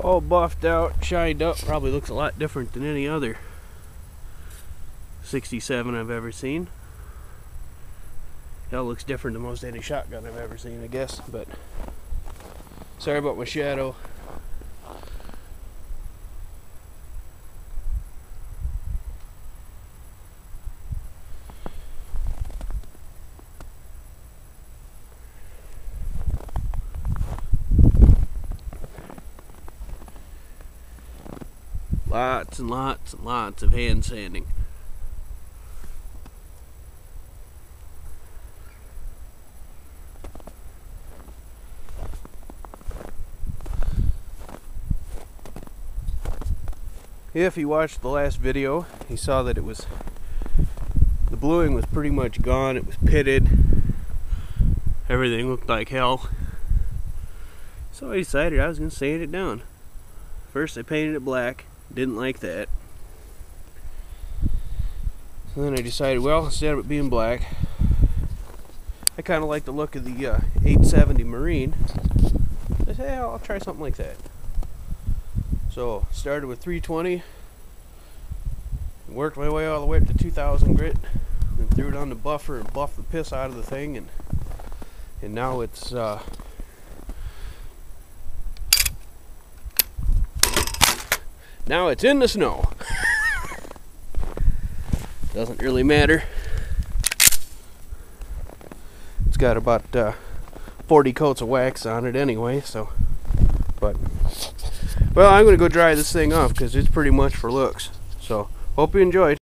All buffed out, shined up. Probably looks a lot different than any other 67 I've ever seen. Hell, looks different than most any shotgun I've ever seen, I guess. But sorry about my shadow. Lots and lots and lots of hand sanding. If he watched the last video, he saw that it was, the bluing was pretty much gone. It was pitted. Everything looked like hell. So I decided I was going to sand it down. First I painted it black. Didn't like that. So then I decided, well, instead of it being black, I kind of like the look of the 870 Marine. I said, hey, I'll try something like that. So started with 320, worked my way all the way up to 2000 grit, and threw it on the buffer and buffed the piss out of the thing, and now it's now it's in the snow. Doesn't really matter. It's got about 40 coats of wax on it anyway, so. But, well, I'm going to go dry this thing off because it's pretty much for looks. So, hope you enjoyed.